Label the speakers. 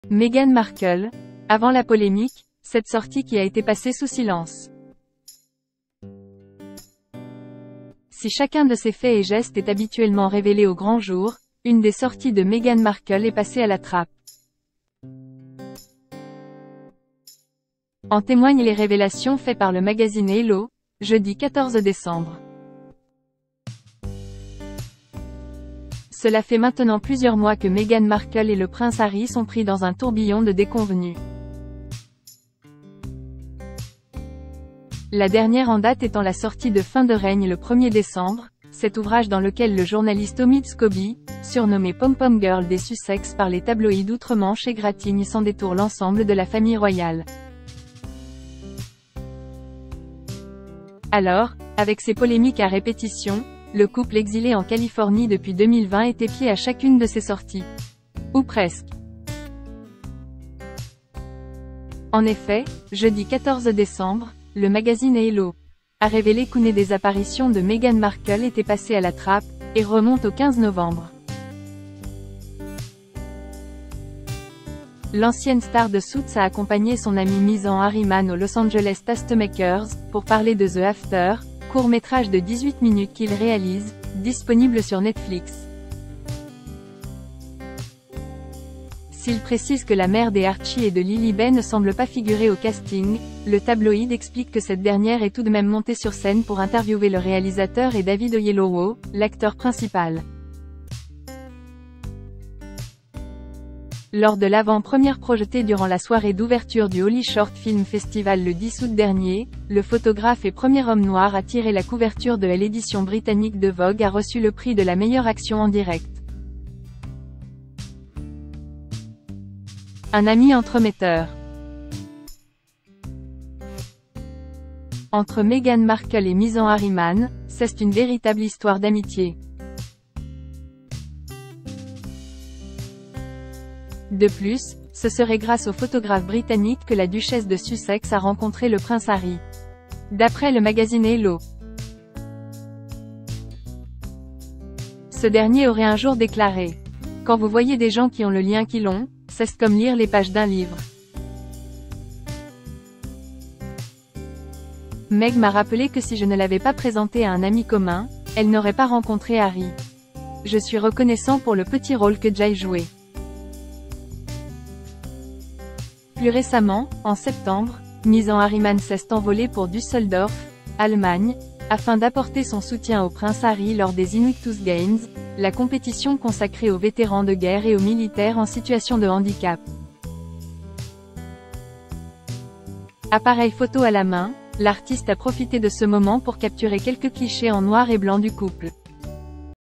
Speaker 1: Meghan Markle. Avant la polémique, cette sortie qui a été passée sous silence. Si chacun de ses faits et gestes est habituellement révélé au grand jour, une des sorties de Meghan Markle est passée à la trappe. En témoignent les révélations faites par le magazine Hello, jeudi 14 décembre. Cela fait maintenant plusieurs mois que Meghan Markle et le prince Harry sont pris dans un tourbillon de déconvenues. La dernière en date étant la sortie de Fin de règne le 1er décembre, cet ouvrage dans lequel le journaliste Omid Scobie, surnommé Pom-Pom Girl des Sussex par les tabloïds outre-Manche égratigne sans détour l'ensemble de la famille royale. Alors, avec ces polémiques à répétition, le couple exilé en Californie depuis 2020 est épié à chacune de ses sorties. Ou presque. En effet, jeudi 14 décembre, le magazine Hello a révélé qu'une des apparitions de Meghan Markle était passée à la trappe, et remonte au 15 novembre. L'ancienne star de Suits a accompagné son ami Misan Harriman au Los Angeles Tastemakers, pour parler de The After, court-métrage de 18 minutes qu'il réalise, disponible sur Netflix. S'il précise que la mère des Archie et de Lily Bay ne semble pas figurer au casting, le tabloïd explique que cette dernière est tout de même montée sur scène pour interviewer le réalisateur et David Oyelowo, l'acteur principal. Lors de l'avant-première projetée durant la soirée d'ouverture du Holly Short Film Festival le 10 août dernier, le photographe et premier homme noir à tirer la couverture de l'édition britannique de Vogue a reçu le prix de la meilleure action en direct. Un ami entremetteur. Entre Meghan Markle et Misan Harriman, c'est une véritable histoire d'amitié. De plus, ce serait grâce au photographe britannique que la duchesse de Sussex a rencontré le prince Harry. D'après le magazine Hello. Ce dernier aurait un jour déclaré: « Quand vous voyez des gens qui ont le lien qu'ils ont, c'est comme lire les pages d'un livre. » Meg m'a rappelé que si je ne l'avais pas présenté à un ami commun, elle n'aurait pas rencontré Harry. Je suis reconnaissant pour le petit rôle que j'ai joué. Plus récemment, en septembre, Misan Harriman s'est envolé pour Düsseldorf, Allemagne, afin d'apporter son soutien au prince Harry lors des Invictus Games, la compétition consacrée aux vétérans de guerre et aux militaires en situation de handicap. Appareil photo à la main, l'artiste a profité de ce moment pour capturer quelques clichés en noir et blanc du couple.